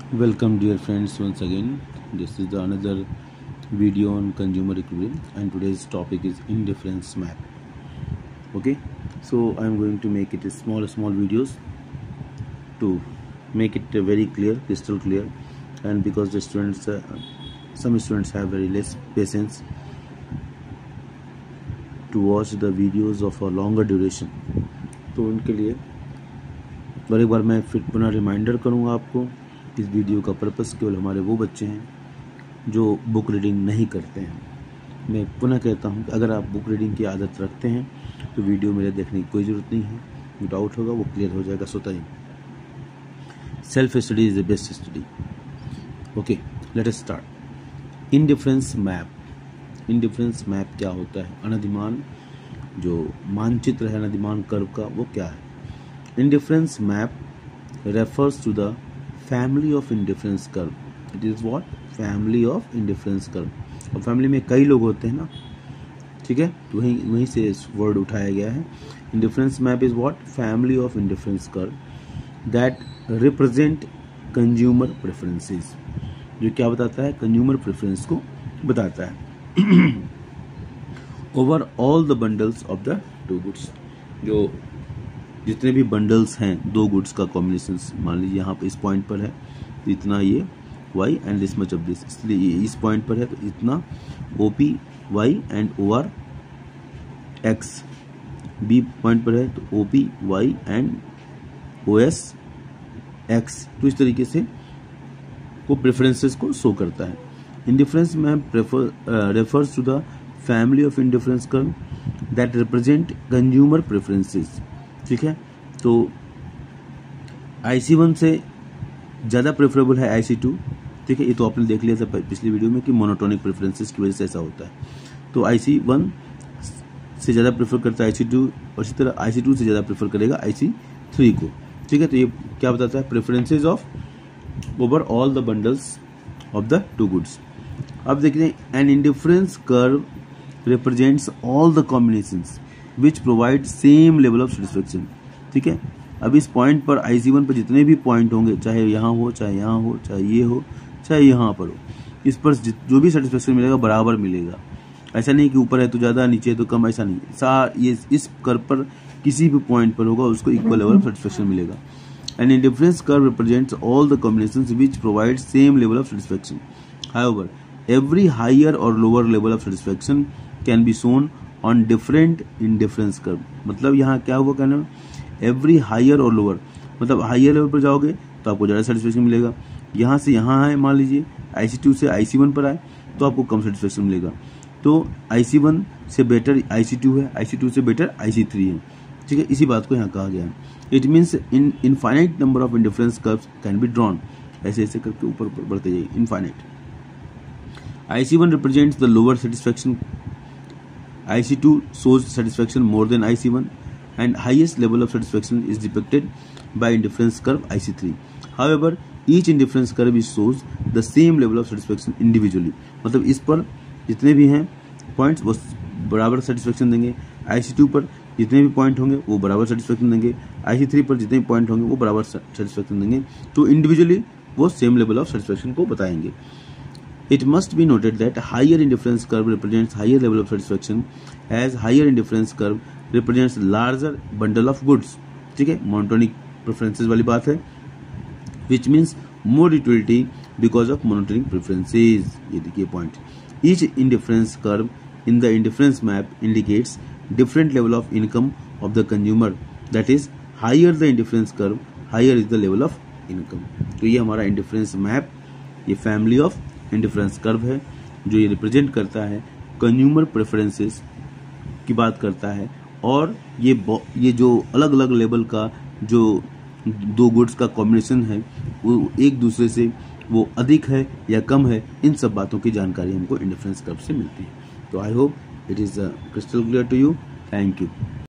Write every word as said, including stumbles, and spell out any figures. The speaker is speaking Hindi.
Welcome dear friends, once again this is the another video on consumer equilibrium, and today's topic is indifference map. Okay, so I'm going to make it a small small videos to make it uh, very clear, crystal clear. And because the students uh, some students have very less patience to watch the videos of a longer duration, तो उनके लिए और एक बार मैं फिर पुनः रिमाइंडर करूँगा आपको, इस वीडियो का पर्पस केवल हमारे वो बच्चे हैं जो बुक रीडिंग नहीं करते हैं। मैं पुनः कहता हूँ कि अगर आप बुक रीडिंग की आदत रखते हैं तो वीडियो मेरे देखने की कोई ज़रूरत नहीं है, जो डाउट होगा वो क्लियर हो जाएगा स्वतः ही। Self study is the best study. Okay, let us start. Indifference map. Indifference map क्या होता है? अनधिमान जो मानचित्र है अनधिमान कर्व का, वो क्या है? Indifference map refers to the family of indifference curve. It is what? Family of indifference curve. अब फैमिली में कई लोग होते हैं ना, ठीक है, तो वहीं वहीं से इस वर्ड उठाया गया है। Indifference map is what? Family of indifference curve that represent consumer preferences. जो क्या बताता है? कंज्यूमर प्रेफरेंस को बताता है। Over all the bundles of the two goods. जो जितने भी बंडल्स हैं दो गुड्स का कॉम्बिनेशन, मान लीजिए यहाँ पे इस पॉइंट पर है तो इतना ये y and this much of this, इसलिए ये इस पॉइंट पर है तो इतना O P y and O R x। B point पर है तो O P y and O S x। तो इस तरीके से वो प्रेफरेंसेस को शो करता है। इंडिफरेंस में prefer refers to the family of indifference curve that represent consumer preferences. ठीक है, तो आई सी वन से ज़्यादा प्रेफरेबल है आई सी टू। ठीक है, ये तो आपने देख लिया था पिछली वीडियो में कि मोनोटोनिक प्रेफरेंसेस की वजह से ऐसा होता है। तो आई सी वन से ज़्यादा प्रेफर करता है आई सी टू, और इसी तरह आई सी टू से ज़्यादा प्रेफर करेगा आई सी थ्री को। ठीक है, तो ये क्या बताता है? Preferences of over all the bundles of the two goods. अब देखते हैं, an indifference curve represents all the combinations which provide same level of satisfaction. ठीक है, अब इस पॉइंट पर आई सी वन पर जितने भी पॉइंट होंगे, चाहे यहाँ हो, चाहे यहाँ हो, चाहे ये हो, चाहे यहाँ पर हो, इस पर जो भी सेटिस्फेक्शन मिलेगा बराबर मिलेगा। ऐसा नहीं कि ऊपर है तो ज़्यादा, नीचे है तो कम, ऐसा नहीं। सा ये इस कर्व पर किसी भी पॉइंट पर होगा उसको इक्वल लेवल ऑफ सेटिस्फेक्शन मिलेगा। And indifference curve represents all the combinations which provide same level of satisfaction. However every higher और lower level of satisfaction can be shown on different indifference curve. मतलब यहाँ क्या हुआ कहना? एवरी हायर और लोअर, मतलब हायर लेवल पर जाओगे तो आपको ज़्यादा सेटिस्फेक्शन मिलेगा। यहाँ से यहाँ है, मान लीजिए आई सी टू से आई सी वन पर आए तो आपको कम सेटिस्फेक्शन मिलेगा। तो आई सी वन से बेटर आई सी टू है, आई सी टू से बेटर आई सी थ्री है। ठीक है, इसी बात को यहाँ कहा गया है। It means in infinite number of indifference curves can be drawn. ऐसे ऐसे करके ऊपर ऊपर बढ़ते जाइए, infinite. I C one represents the lower satisfaction, I C two shows satisfaction more than I C one, and highest level of satisfaction is depicted by indifference curve I C three. However, each indifference curve shows the same level of satisfaction individually. मतलब इस पर जितने भी हैं पॉइंट्स वो बराबर सेटिस्फेक्शन देंगे। I C two पर जितने भी पॉइंट होंगे वो बराबर सेटिस्फेक्शन देंगे। I C three पर जितने भी पॉइंट होंगे वो बराबर सेटिस्फेक्शन देंगे। तो इंडिविजुअली वो सेम लेवल ऑफ सेटिस्फेक्शन को बताएंगे। It must be noted that higher indifference curve represents higher level of satisfaction, as higher indifference curve represents larger bundle of goods. ठीक है, monotonic preferences वाली बात है, which means more utility because of monotonic preferences. ये देखिए point. Each indifference curve in the indifference map indicates different level of income of the consumer. That is, higher the indifference curve, higher is the level of income. तो ये हमारा indifference map, ये family of इंडिफरेंस कर्व है जो ये रिप्रेजेंट करता है कंज्यूमर प्रेफरेंसेस की बात करता है। और ये ये जो अलग अलग लेवल का जो दो गुड्स का कॉम्बिनेशन है वो एक दूसरे से वो अधिक है या कम है, इन सब बातों की जानकारी हमको इंडिफरेंस कर्व से मिलती है। तो I hope it is crystal clear to you. Thank you.